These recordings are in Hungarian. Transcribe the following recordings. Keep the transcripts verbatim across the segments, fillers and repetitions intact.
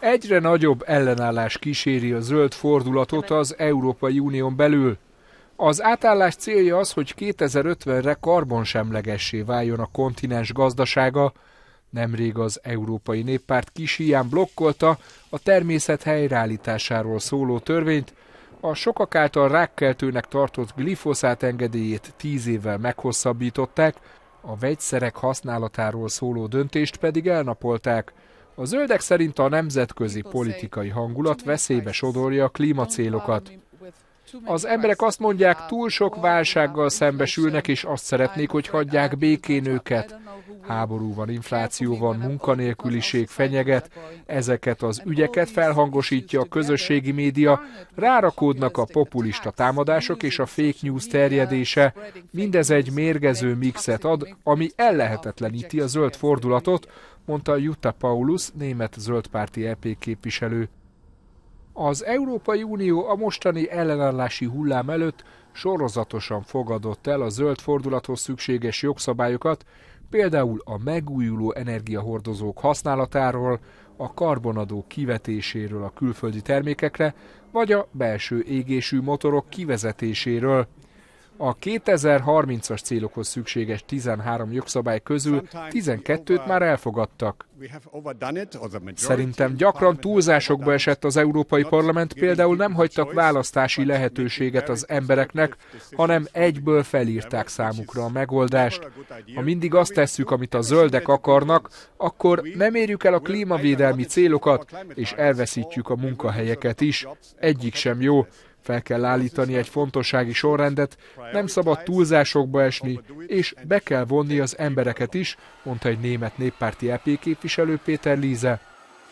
Egyre nagyobb ellenállás kíséri a zöld fordulatot az Európai Unión belül. Az átállás célja az, hogy kétezer-ötvenre karbonsemlegessé váljon a kontinens gazdasága. Nemrég az Európai Néppárt kis híján blokkolta a természet helyreállításáról szóló törvényt, a sokak által rákkeltőnek tartott glifoszát engedélyét tíz évvel meghosszabbították, a vegyszerek használatáról szóló döntést pedig elnapolták. A zöldek szerint a nemzetközi politikai hangulat veszélybe sodorja a klímacélokat. Az emberek azt mondják, túl sok válsággal szembesülnek, és azt szeretnék, hogy hagyják békén őket. Háború van, infláció van, munkanélküliség fenyeget, ezeket az ügyeket felhangosítja a közösségi média, rárakódnak a populista támadások és a fake news terjedése. Mindez egy mérgező mixet ad, ami ellehetetleníti a zöld fordulatot, mondta Jutta Paulus, német zöldpárti é pé képviselő. Az Európai Unió a mostani ellenállási hullám előtt sorozatosan fogadott el a zöld fordulathoz szükséges jogszabályokat, például a megújuló energiahordozók használatáról, a karbonadó kivetéséről a külföldi termékekre, vagy a belső égésű motorok kivezetéséről. A kétezer-harmincas célokhoz szükséges tizenhárom jogszabály közül tizenkettőt már elfogadtak. Szerintem gyakran túlzásokba esett az Európai Parlament, például nem hagytak választási lehetőséget az embereknek, hanem egyből felírták számukra a megoldást. Ha mindig azt tesszük, amit a zöldek akarnak, akkor nem érjük el a klímavédelmi célokat, és elveszítjük a munkahelyeket is. Egyik sem jó. Fel kell állítani egy fontossági sorrendet, nem szabad túlzásokba esni, és be kell vonni az embereket is, mondta egy német néppárti é pé képviselő, Péter Liese.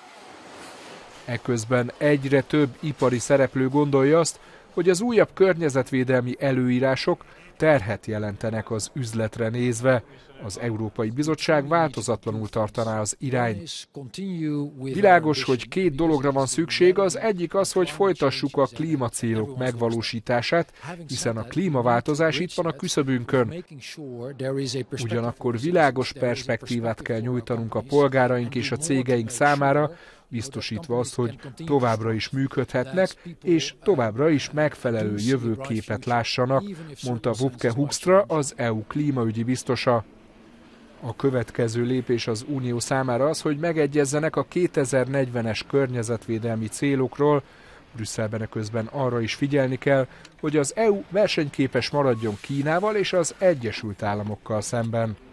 Eközben egyre több ipari szereplő gondolja azt, hogy az újabb környezetvédelmi előírások terhet jelentenek az üzletre nézve. Az Európai Bizottság változatlanul tartaná az irányt. Világos, hogy két dologra van szükség, az egyik az, hogy folytassuk a klímacélok megvalósítását, hiszen a klímaváltozás itt van a küszöbünkön. Ugyanakkor világos perspektívát kell nyújtanunk a polgáraink és a cégeink számára, biztosítva azt, hogy továbbra is működhetnek, és továbbra is megfelelő jövőképet lássanak, mondta Wopke Hoekstra, az é u klímaügyi biztosa. A következő lépés az Unió számára az, hogy megegyezzenek a kétezer-negyvenes környezetvédelmi célokról. Brüsszelben eközben arra is figyelni kell, hogy az é u versenyképes maradjon Kínával és az Egyesült Államokkal szemben.